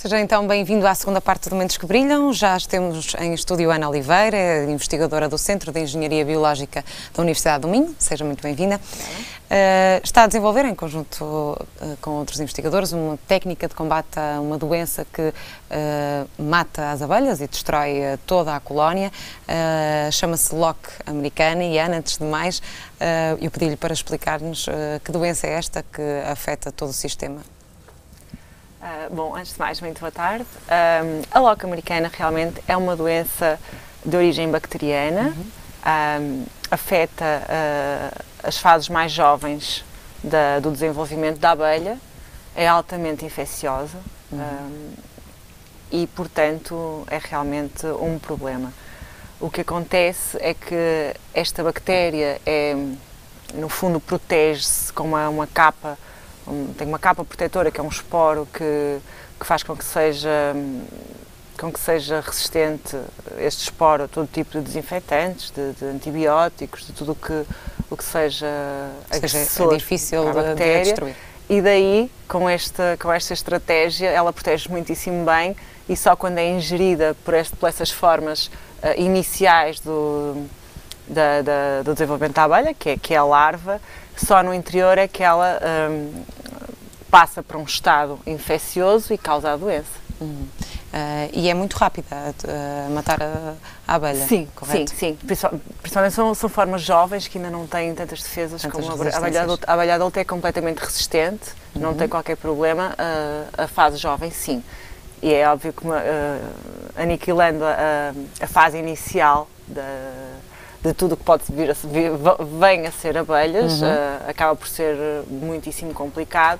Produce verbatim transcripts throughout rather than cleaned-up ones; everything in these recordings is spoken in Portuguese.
Seja então bem-vindo à segunda parte do Mentes que Brilham. Já temos em estúdio Ana Oliveira, investigadora do Centro de Engenharia Biológica da Universidade do Minho. Seja muito bem-vinda. Uh, está a desenvolver, em conjunto uh, com outros investigadores, uma técnica de combate a uma doença que uh, mata as abelhas e destrói uh, toda a colónia. Uh, Chama-se Lock americana. E Ana, antes de mais, uh, eu pedi-lhe para explicar-nos uh, que doença é esta que afeta todo o sistema. Uh, bom, antes de mais, muito boa tarde. Um, a Lock americana realmente é uma doença de origem bacteriana, uhum. um, afeta uh, as fases mais jovens da, do desenvolvimento da abelha, é altamente infecciosa uhum. um, e, portanto, é realmente um problema. O que acontece é que esta bactéria, é, no fundo, protege-se com uma, uma capa. Um, tem uma capa protetora que é um esporo que, que faz com que seja com que seja resistente este esporo a todo tipo de desinfetantes, de, de antibióticos, de tudo o que, o que seja agressor, é difícil para a bactéria. De destruir. E daí, com esta, com esta estratégia, ela protege muitíssimo bem e só quando é ingerida por, este, por essas formas uh, iniciais do, da, da, do desenvolvimento da abelha, que é, que é a larva, só no interior é que ela um, passa para um estado infeccioso e causa a doença. Uhum. Uh, e é muito rápida a uh, matar a, a abelha, sim, correto? Sim, sim. Principalmente são, são formas jovens que ainda não têm tantas defesas tantas como a abelha adulta. A abelha adulta é completamente resistente, uhum. não tem qualquer problema. Uh, a fase jovem, sim. E é óbvio que uh, aniquilando a, a fase inicial da de tudo o que pode vir a, vir, vem a ser abelhas, uhum. uh, acaba por ser muitíssimo complicado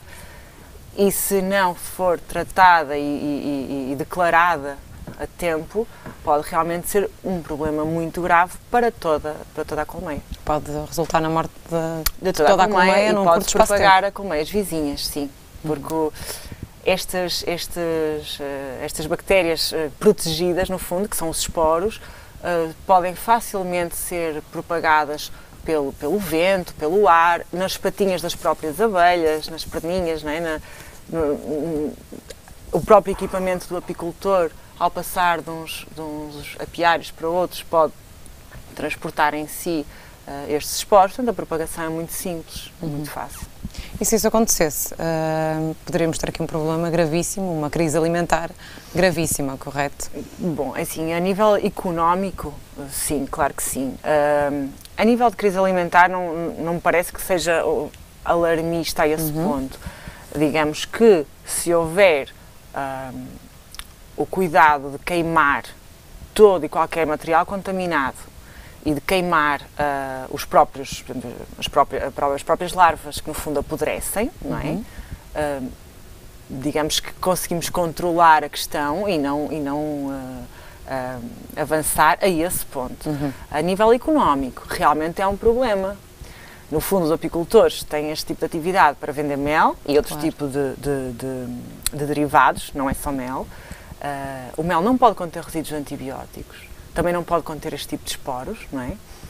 e se não for tratada e, e, e declarada a tempo, pode realmente ser um problema muito grave para toda, para toda a colmeia. Pode resultar na morte de, de toda, toda a colmeia, a colmeia e num pode propagar a colmeias vizinhas, sim, porque uhum. estas, estas, estas bactérias protegidas, no fundo, que são os esporos, Uh, podem facilmente ser propagadas pelo, pelo vento, pelo ar, nas patinhas das próprias abelhas, nas perninhas, não é? Na, no, no, o próprio equipamento do apicultor, ao passar de uns, de uns apiários para outros, pode transportar em si uh, estes esporos, portanto a propagação é muito simples, uhum. muito fácil. E se isso acontecesse, uh, poderíamos ter aqui um problema gravíssimo, uma crise alimentar gravíssima, correto? Bom, assim, a nível económico, sim, claro que sim. Uh, a nível de crise alimentar não, não me parece que seja alarmista a esse uhum. ponto. Digamos que se houver uh, o cuidado de queimar todo e qualquer material contaminado e de queimar uh, os próprios, as, próprias, as próprias larvas que no fundo apodrecem, não é? Uhum. Uh, digamos que conseguimos controlar a questão e não, e não uh, uh, avançar a esse ponto. Uhum. A nível económico, realmente é um problema. No fundo, os apicultores têm este tipo de atividade para vender mel e outro claro. tipo de, de, de, de derivados, não é só mel. Uh, o mel não pode conter resíduos de antibióticos. Também não pode conter este tipo de esporos, não é?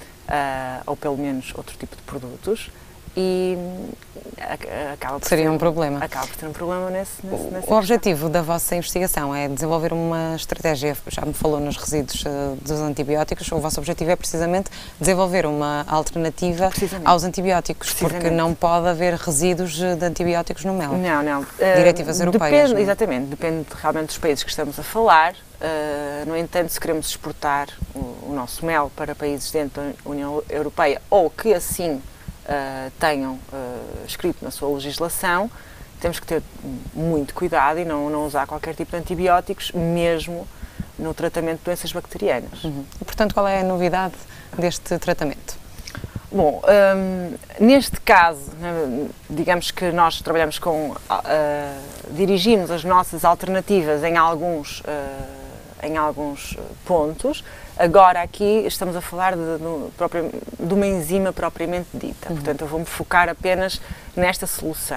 Uh, ou pelo menos outro tipo de produtos e uh, acaba por Seria ser um problema. Acaba por ter um problema nesse, nesse, nesse O objetivo da vossa investigação é desenvolver uma estratégia, já me falou nos resíduos uh, dos antibióticos, o vosso objetivo é precisamente desenvolver uma alternativa aos antibióticos, porque não pode haver resíduos de antibióticos no mel. Não, não. Uh, Diretivas europeias. Depende, exatamente, depende realmente dos países que estamos a falar. Uh, no entanto, se queremos exportar o, o nosso mel para países dentro da União Europeia ou que assim uh, tenham uh, escrito na sua legislação, temos que ter muito cuidado e não, não usar qualquer tipo de antibióticos, mesmo no tratamento de doenças bacterianas. Uhum. E, portanto, qual é a novidade deste tratamento? Bom, um, neste caso, digamos que nós trabalhamos com, uh, dirigimos as nossas alternativas em alguns uh, em alguns pontos. Agora aqui estamos a falar de, de, de uma enzima propriamente dita, uhum. portanto eu vou-me focar apenas nesta solução.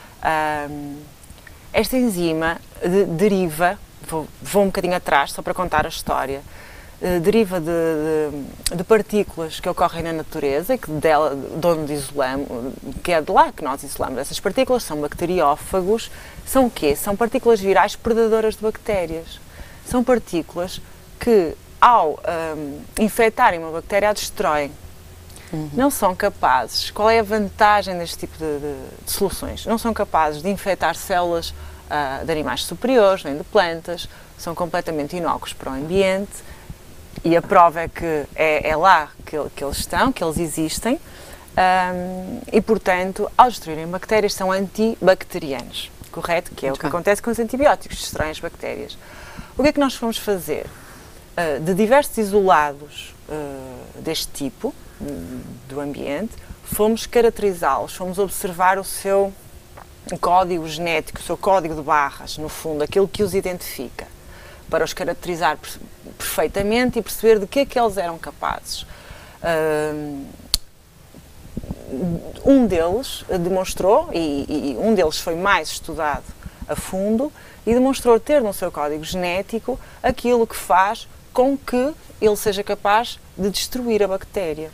Um, esta enzima de, deriva, vou, vou um bocadinho atrás só para contar a história, uh, deriva de, de, de partículas que ocorrem na natureza, que, dela, de onde isolamos, que é de lá que nós isolamos. Essas partículas são bacteriófagos São o quê? São partículas virais predadoras de bactérias. São partículas que, ao um, infectarem uma bactéria, a destroem. Uhum. Não são capazes. Qual é a vantagem deste tipo de, de, de soluções? Não são capazes de infectar células uh, de animais superiores, nem de plantas, são completamente inócuos para o ambiente e a prova é que é, é lá que, que eles estão, que eles existem um, e, portanto, ao destruírem bactérias, são antibacterianos, correto? Que é Muito o que bem. acontece com os antibióticos, destroem as bactérias. O que é que nós fomos fazer? Uh, de diversos isolados uh, deste tipo, do ambiente, fomos caracterizá-los, fomos observar o seu código genético, o seu código de barras, no fundo, aquilo que os identifica, para os caracterizar perfeitamente e perceber de que é que eles eram capazes. Um deles demonstrou, e, e um deles foi mais estudado a fundo, e demonstrou ter no seu código genético aquilo que faz com que ele seja capaz de destruir a bactéria.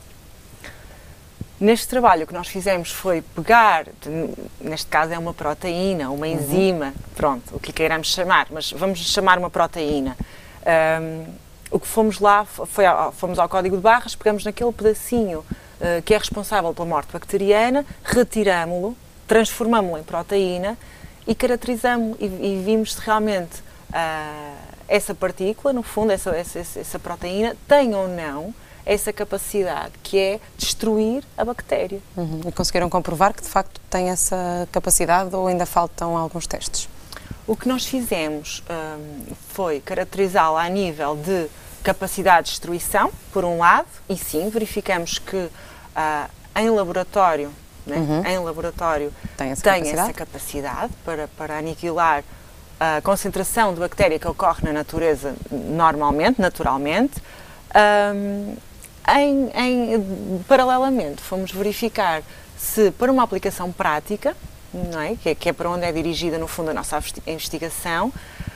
Neste trabalho o que nós fizemos foi pegar, neste caso é uma proteína, uma enzima, uhum. pronto, o que queiramos chamar, mas vamos chamar uma proteína. Um, o que fomos lá, foi, fomos ao código de barras, pegamos naquele pedacinho uh, que é responsável pela morte bacteriana, retiramo-lo, transformamo-lo em proteína e caracterizamo-lo e, e vimos se realmente uh, essa partícula, no fundo, essa, essa, essa proteína, tem ou não essa capacidade, que é destruir a bactéria. Uhum. E conseguiram comprovar que de facto tem essa capacidade ou ainda faltam alguns testes? O que nós fizemos um, foi caracterizá-la a nível de capacidade de destruição, por um lado, e sim, verificamos que uh, em laboratório, né, uhum. em laboratório tem essa tem capacidade, essa capacidade para, para aniquilar a concentração de bactéria que ocorre na natureza normalmente, naturalmente. Um, Em, em, paralelamente, fomos verificar se, para uma aplicação prática, não é? Que, é, que é para onde é dirigida, no fundo, a nossa investigação,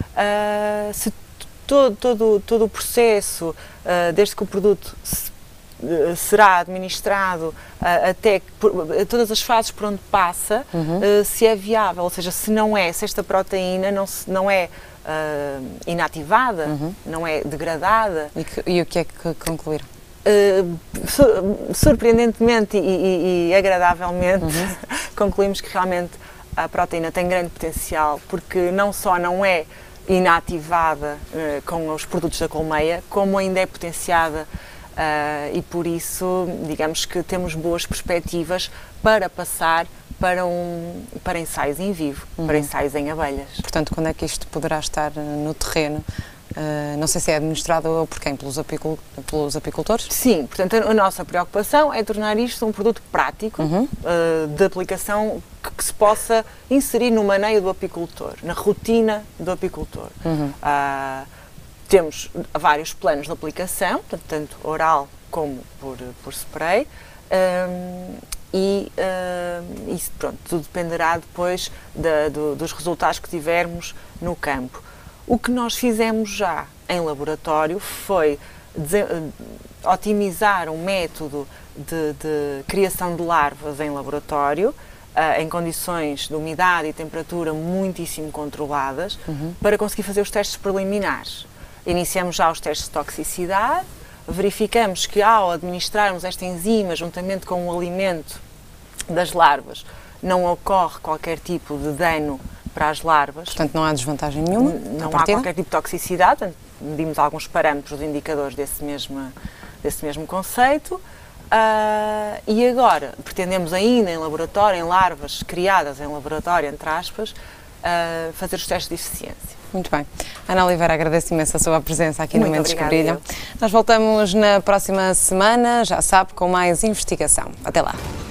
uh, se todo, todo, todo o processo, uh, desde que o produto se, uh, será administrado, uh, até que, por, uh, todas as fases por onde passa, uhum. uh, se é viável, ou seja, se não é, se esta proteína não, se, não é uh, inativada, uhum. não é degradada. E, que, e o que é que concluíram? Uh, surpreendentemente e, e, e agradavelmente uhum. concluímos que realmente a proteína tem grande potencial, porque não só não é inativada uh, com os produtos da colmeia, como ainda é potenciada uh, e por isso digamos que temos boas perspectivas para passar para, um, para ensaios em vivo, uhum. para ensaios em abelhas. Portanto, quando é que isto poderá estar no terreno? Uh, não sei se é administrado por quem? Pelos, apicul pelos apicultores? Sim, portanto a, a nossa preocupação é tornar isto um produto prático, uhum. uh, de aplicação que, que se possa inserir no maneio do apicultor, na rotina do apicultor. Uhum. Uh, temos vários planos de aplicação, tanto oral como por, por spray, um, e uh, isso pronto, tudo dependerá depois da, do, dos resultados que tivermos no campo. O que nós fizemos já em laboratório foi otimizar um método de, de criação de larvas em laboratório, uh, em condições de umidade e temperatura muitíssimo controladas, uhum. para conseguir fazer os testes preliminares. Iniciamos já os testes de toxicidade, verificamos que ao administrarmos esta enzima juntamente com o alimento das larvas, não ocorre qualquer tipo de dano para as larvas. Portanto, não há desvantagem nenhuma? Não há qualquer tipo de toxicidade, medimos alguns parâmetros indicadores desse mesmo, desse mesmo conceito. Uh, e agora, pretendemos ainda em laboratório, em larvas criadas em laboratório, entre aspas, uh, fazer os testes de eficiência. Muito bem. Ana Oliveira, agradeço imenso a sua presença aqui Muito no Mentes que obrigada, Brilham. Nós voltamos na próxima semana, já sabe, com mais investigação. Até lá.